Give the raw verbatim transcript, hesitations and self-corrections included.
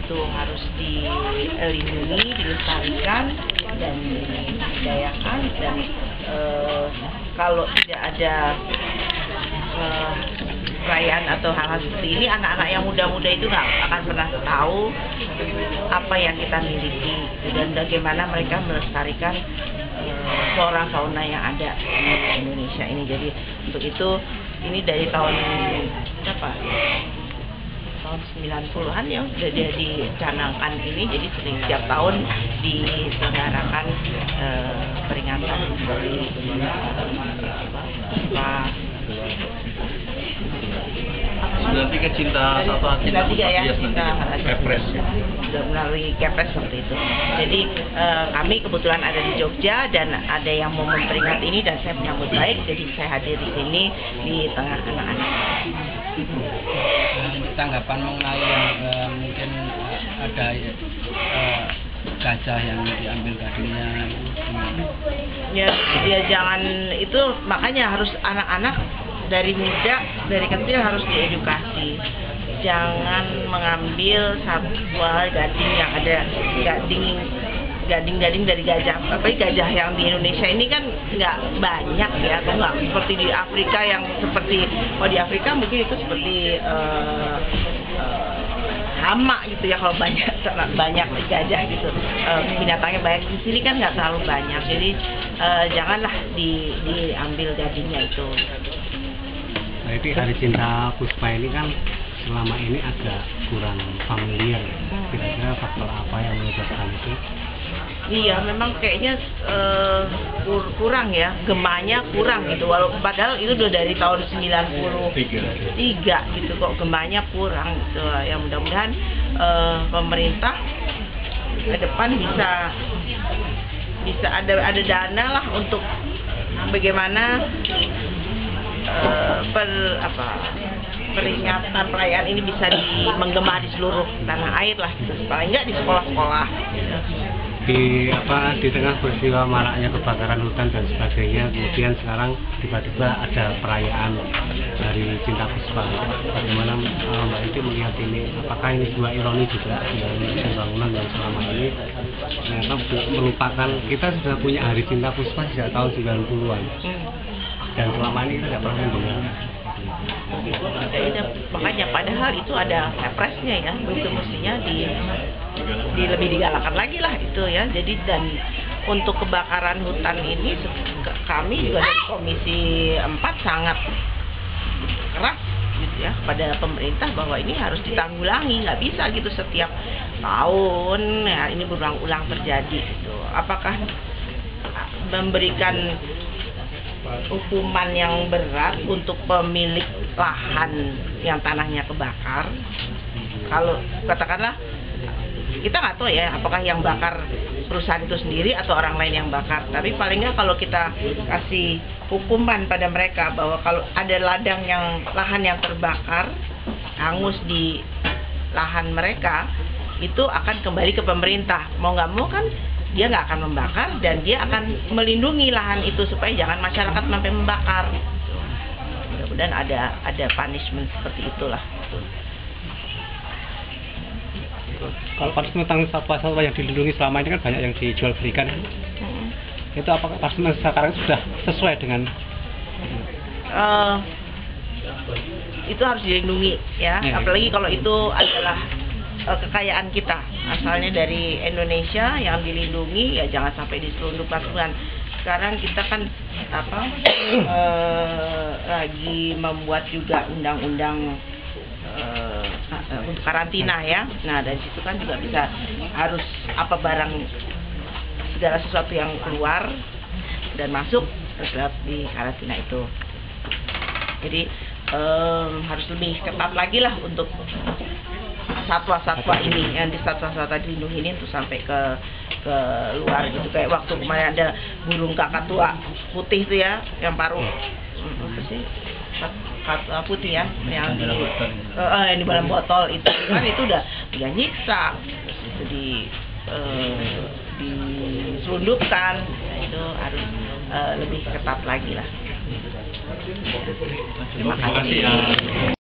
itu harus dilindungi, dilestarikan dan dibudidayakan, dan uh, kalau tidak ada uh, perayaan atau hal-hal seperti ini, anak-anak yang muda-muda itu nggak akan pernah tahu apa yang kita miliki dan bagaimana mereka melestarikan uh, flora fauna yang ada di Indonesia ini. Jadi untuk itu ini dari tahun berapa? Tahun sembilan puluhan ya sudah dia dicanangkan ini, jadi sering setiap tahun diselenggarakan uh, peringatan dari apa sembilan puluh tiga cinta satu hati sembilan puluh tiga ya, cinta Kepres sudah melalui Kepres seperti itu. Jadi uh, kami kebetulan ada di Jogja dan ada yang mau memperingati ini dan saya menyambut baik, jadi saya hadir di sini di tengah anak-anak. Tanggapan mengenai yang uh, mungkin uh, ada uh, gajah yang diambil gadingnya, ya, ya jangan itu, makanya harus anak-anak dari muda, dari kecil harus diedukasi. Jangan mengambil satwa gading yang ada gading gading-gading dari gajah. Tapi gajah yang di Indonesia ini kan nggak banyak ya, atau nggak seperti di Afrika yang seperti, kalau di Afrika mungkin itu seperti uh, uh, hama gitu ya, kalau banyak banyak gajah gitu, uh, binatangnya banyak. Di sini kan nggak terlalu banyak, jadi uh, janganlah di, diambil gadingnya itu. Jadi Hari Cinta Puspa ini kan selama ini agak kurang familiar. Kira-kira faktor apa yang menyebabkan itu? Iya, memang kayaknya uh, kur kurang ya, gemanya kurang gitu. Walaupun padahal itu udah dari tahun sembilan puluh tiga gitu, kok gemanya kurang gitu. Ya mudah-mudahan uh, pemerintah ke depan bisa bisa ada ada dana lah untuk bagaimana uh, per apa peringatan perayaan ini bisa di, menggema di seluruh tanah air lah gitu. Paling nggak di sekolah-sekolah gitu. Di apa di tengah peristiwa maraknya kebakaran hutan dan sebagainya, kemudian sekarang tiba-tiba ada perayaan Hari Cinta Puspa. Bagaimana uh, Mbak Iti melihat ini? Apakah ini sebuah ironi juga dengan pembangunan yang selama ini ternyata melupakan, kita sudah punya Hari Cinta Puspa sejak tahun sembilan puluhan dan selama ini kita tidak pernah mendengar. Ya, makanya padahal itu ada Kepresnya ya, itu mestinya di, di lebih digalakan lagi lah itu ya. Jadi dan untuk kebakaran hutan ini kami juga dari Komisi empat sangat keras gitu ya pada pemerintah bahwa ini harus ditanggulangi, nggak bisa gitu setiap tahun ya ini berulang-ulang terjadi gitu. Apakah memberikan hukuman yang berat untuk pemilik lahan yang tanahnya kebakar? Kalau katakanlah kita nggak tahu ya apakah yang bakar perusahaan itu sendiri atau orang lain yang bakar, tapi paling nggak kalau kita kasih hukuman pada mereka bahwa kalau ada ladang yang lahan yang terbakar hangus di lahan mereka, itu akan kembali ke pemerintah. Mau nggak mau kan dia nggak akan membakar dan dia akan melindungi lahan itu supaya jangan masyarakat sampai membakar. Mudah-mudahan ada ada punishment seperti itulah. Kalau punishment tentang satwa-satwa yang dilindungi selama ini kan banyak yang dijual belikan. Hmm. Itu apakah punishment sekarang sudah sesuai dengan? Uh, itu harus dilindungi ya, ya. Apalagi kalau itu adalah kekayaan kita, asalnya dari Indonesia yang dilindungi, ya jangan sampai diselundupkan. Sekarang kita kan apa eh, lagi membuat juga undang-undang eh, untuk karantina ya. Nah dari situ kan juga bisa harus apa barang segala sesuatu yang keluar dan masuk harus di karantina itu. Jadi eh, harus lebih ketat lagi lah untuk satwa-satwa ini, yang di satwa-satwa dilindungi ini untuk sampai ke ke luar gitu. Kayak waktu kemarin ada burung kakatua putih itu ya, yang paruh apa sih, kakatua putih ya, yang di uh, yang di dalam botol itu kan itu udah udah nyiksa, terus itu di uh, diselundupkan. Nah, itu harus uh, lebih ketat lagi lah. Terima kasih.